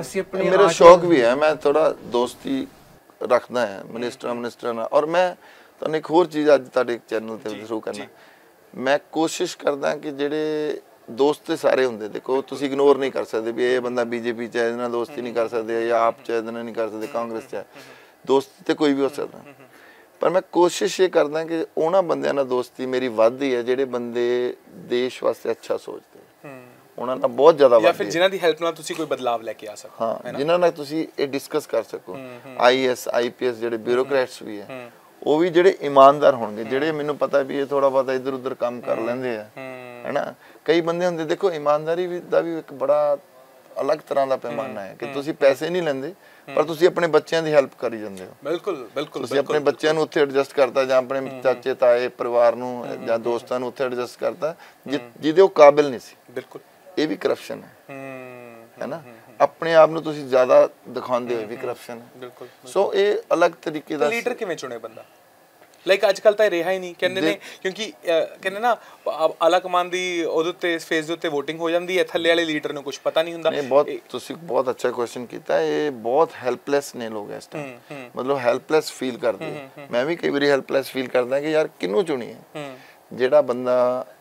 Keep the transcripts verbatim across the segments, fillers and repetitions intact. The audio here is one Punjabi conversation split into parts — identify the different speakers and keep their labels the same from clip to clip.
Speaker 1: ਅਸੀਂ ਆਪਣੀ
Speaker 2: मेरा शौक भी है, मैं थोड़ा दोस्ती रखना है मिनिस्टर मिनिस्टर नाल। और मैं तुहानूं एक होर चीज़ अज तुहाडे चैनल ते थ्रू करना, मैं कोशिश करदा कि जिहड़े दोस्त ते सारे हुंदे, देखो तुसीं इग्नोर नहीं कर सकदे भी ये बंदा बीजेपी च है इहदे नाल दोस्ती नहीं कर सकदे, या आप च इहदे नाल नहीं कर सकदे, कांग्रेस च है, दोस्त ते कोई भी हो सकदा। पर मैं कोशिश ये करदा कि उन्हां बंदिआं नाल दोस्ती मेरी वधदी है ਜਿਹੜੇ ਬੰਦੇ देश वास्ते अच्छा सोचदे, ਉਹਨਾਂ ਨਾਲ ਬਹੁਤ ਜ਼ਿਆਦਾ
Speaker 1: ਜਾਂ ਫਿਰ ਜਿਨ੍ਹਾਂ ਦੀ ਹੈਲਪ ਨਾਲ ਤੁਸੀਂ ਕੋਈ ਬਦਲਾਵ ਲੈ ਕੇ ਆ ਸਕੋ,
Speaker 2: ਹਾਂ, ਜਿਨ੍ਹਾਂ ਨਾਲ ਤੁਸੀਂ ਇਹ ਡਿਸਕਸ ਕਰ ਸਕੋ। ਆਈਐਸ ਆਈਪੀਐਸ ਜਿਹੜੇ ਬਿਊਰੋਕਰੇਟਸ ਵੀ ਹੈ, ਉਹ ਵੀ ਜਿਹੜੇ ਇਮਾਨਦਾਰ ਹੋਣਗੇ, ਜਿਹੜੇ ਮੈਨੂੰ ਪਤਾ ਵੀ ਇਹ ਥੋੜਾ ਬਹੁਤਾ ਇੱਧਰ ਉੱਧਰ ਕੰਮ ਕਰ ਲੈਂਦੇ ਆ, ਹੈਨਾ। ਕਈ ਬੰਦੇ ਹੁੰਦੇ, ਦੇਖੋ ਇਮਾਨਦਾਰੀ ਵੀ ਦਾ ਵੀ ਇੱਕ ਬੜਾ ਅਲੱਗ ਤਰ੍ਹਾਂ ਦਾ ਪੈਮਾਨਾ ਹੈ ਕਿ ਤੁਸੀਂ ਪੈਸੇ ਨਹੀਂ ਲੈਂਦੇ ਪਰ ਤੁਸੀਂ ਆਪਣੇ ਬੱਚਿਆਂ ਦੀ ਹੈਲਪ ਕਰੀ ਜਾਂਦੇ ਹੋ।
Speaker 1: ਬਿਲਕੁਲ ਬਿਲਕੁਲ
Speaker 2: ਤੁਸੀਂ ਆਪਣੇ ਬੱਚਿਆਂ ਨੂੰ ਉੱਥੇ ਐਡਜਸਟ ਕਰਤਾ, ਜਾਂ ਆਪਣੇ ਚਾਚੇ ਤਾਏ ਪਰਿਵਾਰ ਨੂੰ ਜਾਂ ਦੋਸਤਾਂ ਨੂੰ ਉੱਥੇ ਐਡਜਸਟ ਕਰਤਾ ਜਿਹਦੇ ਉਹ ਕਾਬਿਲ ਨਹੀਂ ਸੀ।
Speaker 1: ਬਿਲਕੁਲ, ਇਹ
Speaker 2: ਵੀ ਕਰਪਸ਼ਨ ਹੈ, ਹੈ ਨਾ। ਆਪਣੇ ਆਪ ਨੂੰ ਤੁਸੀਂ ਜ਼ਿਆਦਾ ਦਿਖਾਉਂਦੇ ਹੋ ਵੀ ਕਰਪਸ਼ਨ ਹੈ।
Speaker 1: ਬਿਲਕੁਲ।
Speaker 2: ਸੋ ਇਹ ਅਲੱਗ ਤਰੀਕੇ ਦਾ
Speaker 1: ਲੀਡਰ ਕਿਵੇਂ ਚੁਣੇ ਬੰਦਾ? ਲਾਈਕ ਅੱਜ ਕੱਲ ਤਾਂ ਰਿਹਾ ਹੀ ਨਹੀਂ, ਕਹਿੰਦੇ ਨੇ, ਕਿਉਂਕਿ ਕਹਿੰਦੇ ਨਾ ਆਲਾ ਕਮਾਨ ਦੀ ਉਹਦੇ ਉੱਤੇ ਫੇਸ ਦੇ ਉੱਤੇ ਵੋਟਿੰਗ ਹੋ ਜਾਂਦੀ ਹੈ, ਥੱਲੇ ਵਾਲੇ ਲੀਡਰ ਨੂੰ ਕੁਝ ਪਤਾ ਨਹੀਂ ਹੁੰਦਾ।
Speaker 2: ਨਹੀਂ, ਬਹੁਤ ਤੁਸੀਂ ਬਹੁਤ ਅੱਛਾ ਕੁਐਸਚਨ ਕੀਤਾ। ਇਹ ਬਹੁਤ ਹੈਲਪਲੈਸ ਨੇ ਲੋਕ ਇਸ ਟਾਈਮ, ਮਤਲਬ ਹੈਲਪਲੈਸ ਫੀਲ ਕਰਦੇ। ਮੈਂ ਵੀ ਕਈ ਵਾਰੀ ਹੈਲਪਲੈਸ ਫੀਲ ਕਰਦਾ ਕਿ ਯਾਰ ਕਿਹਨੂੰ ਚੁਣੀਏ। ਜਿਹੜਾ ਬੰਦਾ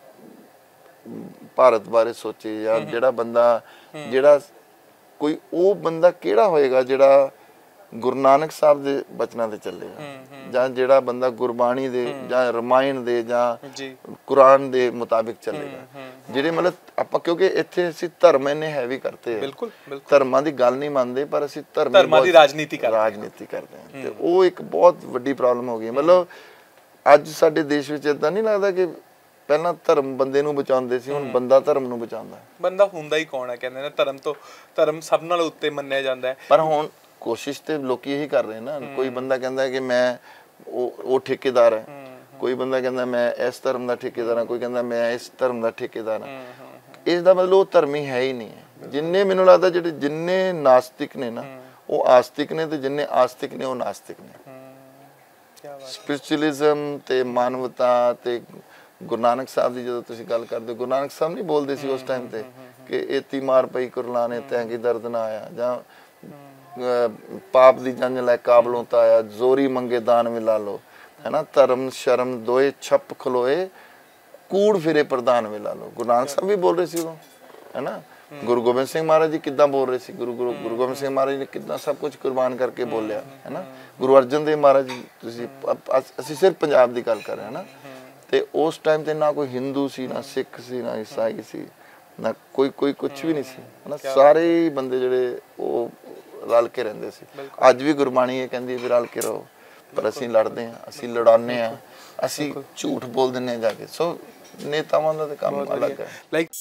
Speaker 2: ਭਾਰਤ ਬਾਰੇ ਸੋਚੇ, ਜਾਂ ਜਿਹੜਾ ਬੰਦਾ ਜਿਹੜਾ ਕੋਈ ਉਹ ਬੰਦਾ ਕਿਹੜਾ ਹੋਏਗਾ ਜਿਹੜਾ ਗੁਰੂ ਨਾਨਕ ਸਾਹਿਬ ਦੇ ਬਚਨਾਂ ਤੇ ਚੱਲੇਗਾ, ਜਾਂ ਜਿਹੜਾ ਬੰਦਾ ਗੁਰਬਾਣੀ ਦੇ ਜਾਂ ਰਮਾਇਣ ਦੇ ਜਾਂ ਕੁਰਾਨ ਦੇ ਮੁਤਾਬਿਕ ਚੱਲੇਗਾ। ਜਿਹੜੇ ਮਤਲਬ ਆਪਾਂ, ਕਿਉਂਕਿ ਇੱਥੇ ਅਸੀਂ ਧਰਮ ਇੰਨੇ ਹੈਵੀ ਕਰਤੇ, ਬਿਲਕੁਲ ਧਰਮਾਂ ਦੀ ਗੱਲ ਨਹੀਂ ਮੰਨਦੇ, ਪਰ ਅਸੀਂ ਧਰਮਾਂ ਦੀ ਰਾਜਨੀਤੀ ਕਰਦੇ ਰਾਜਨੀਤੀ ਕਰਦੇ ਹਾਂ, ਤੇ ਉਹ ਇੱਕ ਬਹੁਤ ਵੱਡੀ ਪ੍ਰੋਬਲਮ ਹੋ ਗਈ। ਮਤਲਬ ਅੱਜ ਸਾਡੇ ਦੇਸ਼ ਵਿੱਚ ਏਦਾਂ ਨਹੀਂ ਲੱਗਦਾ ਕਿ ਪਹਿਲਾਂ ਧਰਮ ਬੰਦੇ ਨੂੰ ਬਚਾਉਂਦੇ ਸੀ, ਹੁਣ ਬੰਦਾ ਧਰਮ ਨੂੰ ਬਚਾਉਂਦਾ।
Speaker 1: ਬੰਦਾ ਹੁੰਦਾ ਹੀ ਕੌਣ ਹੈ? ਕਹਿੰਦੇ ਨੇ ਧਰਮ ਤੋਂ, ਧਰਮ ਸਭ ਨਾਲ ਉੱਤੇ ਮੰਨਿਆ ਜਾਂਦਾ ਹੈ।
Speaker 2: ਪਰ ਹੁਣ ਕੋਸ਼ਿਸ਼ ਤੇ ਲੋਕੀ ਇਹੀ ਕਰ ਰਹੇ ਨਾ। ਕੋਈ ਬੰਦਾ ਕਹਿੰਦਾ ਕਿ ਮੈਂ ਉਹ ਉਹ ਠੇਕੇਦਾਰ ਹੈ, ਕੋਈ ਬੰਦਾ ਕਹਿੰਦਾ ਮੈਂ ਇਸ ਧਰਮ ਦਾ ਠੇਕੇਦਾਰ ਹਾਂ, ਕੋਈ ਕਹਿੰਦਾ ਮੈਂ ਇਸ ਧਰਮ ਦਾ ਠੇਕੇਦਾਰ ਹਾਂ। ਇਸ ਦਾ ਮਤਲਬ ਉਹ ਧਰਮੀ ਹੈ ਹੀ ਨਹੀਂ ਹੈ। ਜਿੰਨੇ ਮੈਨੂੰ ਲੱਗਦਾ ਜਿਹੜੇ ਜਿੰਨੇ ਨਾਸਤਿਕ ਨੇ ਨਾ ਉਹ ਆਸਤਿਕ ਨੇ, ਤੇ ਜਿੰਨੇ ਆਸਤਿਕ ਨੇ ਉਹ ਨਾਸਤਿਕ ਨੇ। ਸਪਿਰਿਚੁਅਲਿਜ਼ਮ ਤੇ ਮਾਨਵਤਾ ਤੇ ਗੁਰੂ ਨਾਨਕ ਸਾਹਿਬ ਦੀ ਜਦੋਂ ਤੁਸੀਂ ਗੱਲ ਕਰਦੇ ਹੋ, ਗੁਰੂ ਨਾਨਕ ਸਾਹਿਬ ਨਹੀਂ ਬੋਲਦੇ ਸੀ ਉਸ ਟਾਈਮ ਤੇ ਕਿ ਏਤੀ ਮਾਰ ਪਈ ਕੁਰਲਾਨੇ ਤੈਂ ਕੀ ਦਰਦ ਨਾ ਆਇਆ, ਜਾਂ ਪਾਪ ਦੀ ਜੰਜ ਲੈ ਕਾਬਲੋਂ ਤਾਂ ਆਇਆ, ਜ਼ੋਰੀ ਮੰਗੇ ਦਾਨ ਮਿਲਾ ਲੋ, ਹੈ ਨਾ। ਧਰਮ ਸ਼ਰਮ ਦੋਏ ਛੱਪ ਖਲੋਏ, ਕੂੜ ਫਿਰੇ ਪ੍ਰਧਾਨ ਮਿਲਾ ਲੋ। ਗੁਰੂ ਨਾਨਕ ਸਾਹਿਬ ਵੀ ਬੋਲ ਰਹੇ ਸੀ ਉਦੋਂ, ਹੈ ਨਾ। ਗੁਰੂ ਗੋਬਿੰਦ ਸਿੰਘ ਮਹਾਰਾਜ ਜੀ ਕਿੱਦਾਂ ਬੋਲ ਰਹੇ ਸੀ, ਗੁਰੂ ਗੁਰੂ ਗੁਰੂ ਗੋਬਿੰਦ ਸਿੰਘ ਮਹਾਰਾਜ ਨੇ ਕਿੱਦਾਂ ਸਭ ਕੁਝ ਕੁਰਬਾਨ ਕਰਕੇ ਬੋਲਿਆ, ਹੈ ਨਾ। ਗੁਰੂ ਅਰਜਨ ਦੇਵ ਮਹਾਰਾਜ ਜੀ, ਤੁਸੀਂ ਅਸੀਂ ਸਿਰਫ ਪੰਜਾਬ ਦੀ ਗੱਲ ਕਰ ਰਹੇ ਹਾਂ ਨਾ। ਤੇ ਉਸ ਟਾਈਮ ਤੇ ਨਾ ਕੋਈ ਹਿੰਦੂ ਸੀ, ਨਾ ਸਿੱਖ ਸੀ, ਨਾ ਈਸਾਈ ਸੀ, ਨਾ ਕੋਈ ਕੋਈ ਕੁਛ ਵੀ ਨਹੀਂ ਸੀ, ਹੈ ਨਾ। ਸਾਰੇ ਹੀ ਬੰਦੇ ਜਿਹੜੇ ਉਹ ਰਲ ਕੇ ਰਹਿੰਦੇ ਸੀ। ਅੱਜ ਵੀ ਗੁਰਬਾਣੀ ਇਹ ਕਹਿੰਦੀ ਵੀ ਰਲ ਕੇ ਰਹੋ, ਪਰ ਅਸੀਂ ਲੜਦੇ ਹਾਂ, ਅਸੀਂ ਲੜਾਉਂਦੇ ਹਾਂ, ਅਸੀਂ ਝੂਠ ਬੋਲ ਦਿੰਦੇ ਹਾਂ ਜਾ ਕੇ। ਸੋ ਨੇਤਾਵਾਂ ਦਾ ਤਾਂ ਕੰਮ ਅਲੱਗ ਹੈ। ਲਾਈਕ